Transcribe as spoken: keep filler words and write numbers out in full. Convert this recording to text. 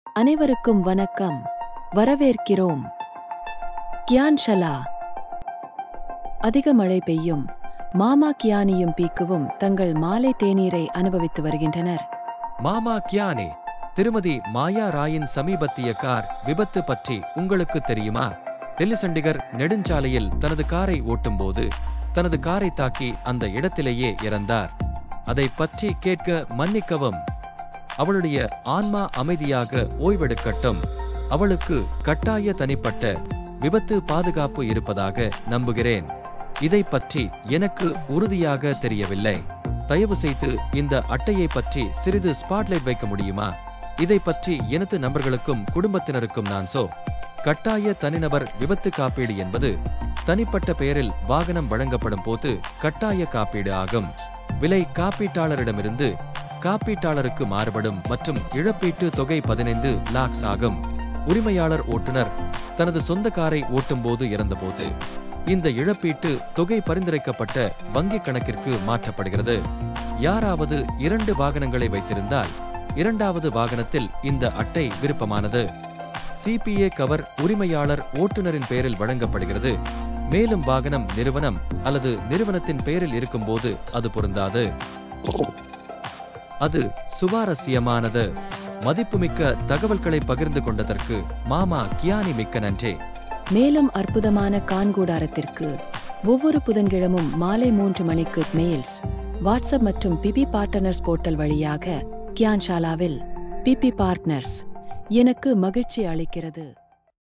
அனைவருக்கும் வணக்கம். வரவேற்கிறோம். கியான்ஷலா. அதிக மழை பெய்யும். மாமா கியானியும் பீக்குவும் தங்கள் மாலை தேநீரை அனுபவித்து வருகின்றனர். மாமா கியானி, திருமதி மாயா ராயின் சமீபத்திய கார் விபத்து பற்றி உங்களுக்கு தெரியுமா? டெல்லி சண்டிகர் நெடுஞ்சாலையில் தனது காரை ஓட்டும்போது தனது காரை தாக்கி அந்த இடத்திலேயே இறந்தார். அதை பற்றி கேட்க மன்னிக்கவும். அவளுடைய ஆன்மா அமைதியாக ஓய்வெடுக்கட்டும். அவளுக்கு கட்டாய தனிப்பட்ட விபத்து பாதுகாப்பு இருப்பதாக நம்புகிறேன். இதை பற்றி எனக்கு உறுதியாக தெரியவில்லை. தயவு செய்து இந்த அட்டையை பற்றி சிறிது ஸ்பாட்லைட் வைக்க முடியுமா? இதை பற்றி எனது நண்பர்களுக்கும் குடும்பத்தினருக்கும் நான் சோ கட்டாய தனிநபர் விபத்து காப்பீடு என்பது தனிப்பட்ட பெயரில் வாகனம் வழங்கப்படும் போது கட்டாய காப்பீடு ஆகும். விலை காப்பீட்டாளரிடமிருந்து காப்பீட்டாளருக்கு மாறுபடும் மற்றும் இழப்பீட்டு தொகை பதினைந்து லாக்ஸ் ஆகும். உரிமையாளர் ஓட்டுநர் தனது சொந்த காரை ஓட்டும் போது இறந்தபோது இந்த இழப்பீட்டு தொகை பரிந்துரைக்கப்பட்ட வங்கிக் கணக்கிற்கு மாற்றப்படுகிறது. யாராவது இரண்டு வாகனங்களை வைத்திருந்தால் இரண்டாவது வாகனத்தில் இந்த அட்டை விருப்பமானது. சிபிஏ கவர் உரிமையாளர் ஓட்டுநரின் பெயரில் வழங்கப்படுகிறது. மேலும் வாகனம் நிறுவனம் அல்லது நிறுவனத்தின் பெயரில் இருக்கும்போது அது பொருந்தாது. அது சுவாரஸ்யமானது. மதிப்புமிக்க தகவல்களை பகிர்ந்து கொண்டதற்கு மாமா கியானி மிக்க நன்றி. மேலும் அற்புதமான கான்கூடாரத்திற்கு ஒவ்வொரு புதன்கிழமும் மாலை மூன்று மணிக்கு மெயில்ஸ், வாட்ஸ்அப் மற்றும் பிபி பார்ட்னர்ஸ் போர்ட்டல் வழியாக கியான்ஷாலாவில் பிபி பார்ட்னர்ஸ் எனக்கு மகிழ்ச்சி அளிக்கிறது.